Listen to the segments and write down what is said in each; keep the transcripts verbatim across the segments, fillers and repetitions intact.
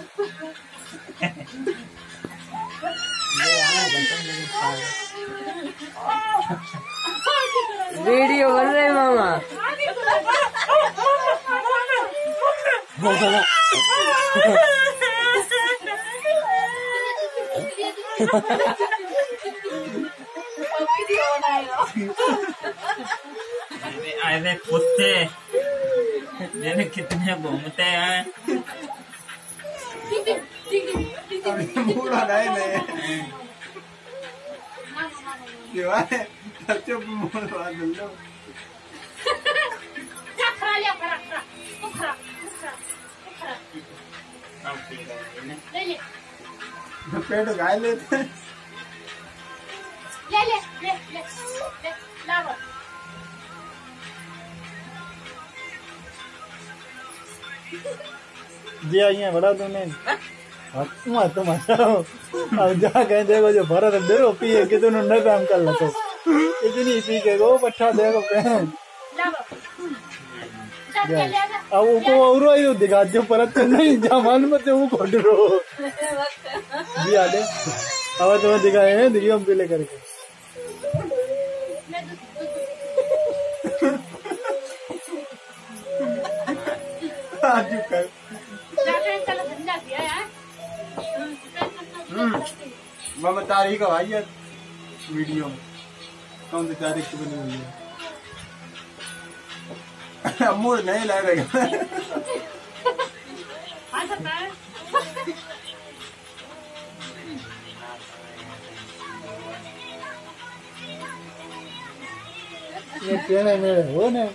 Video बन रहे मामा। अरे कुत्ते मैंने कितने घूमते हैं। मुड़ा नहीं नहीं क्यों है बच्चों को मुड़ रहा है लो क्या खा लिया खरा खरा तो खरा खरा ले ले पेट गाय लेते ले ले ले ले ले लावा जी आई बड़ा तुमने तुम तुम अब जा कहीं देखो जो भरत डेरो पिए कि तुम न काम कर लो इतनी पी के गो पट्टा देखो कहीं अब उनको और ही दिखा जो परत नहीं जमान में वो खोल रो जी आले अब तुम्हें दिखाए हैं दिखिए हम पीले करके आज कर मामा तारीख आई है वीडियो में कौन सी तारीख की बनी हुई है मूड नहीं लगेगा ये कहने मेरे हो ना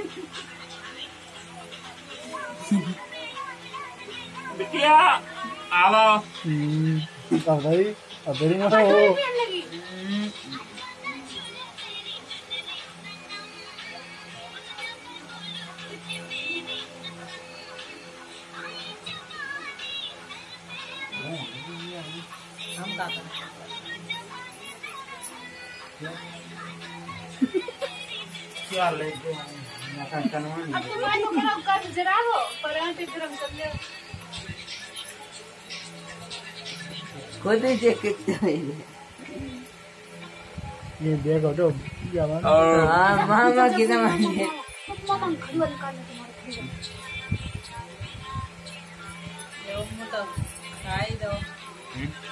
बिटिया आओ अब भाई अब बड़ी मत हो क्या लेके अब तुम्हारे को कर जरा हो पराठे गरम कर ले खुद ही चेक कितने ये देखो तो जवान हाँ मामा कितना मांगे मामा खड़ी वाली काट ले तुम्हारे खाई दो